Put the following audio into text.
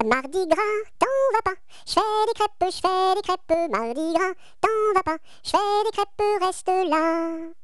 Mardi gras, t'en vas pas. Je fais des crêpes, mardi gras, t'en vas pas. Je fais des crêpes, reste là.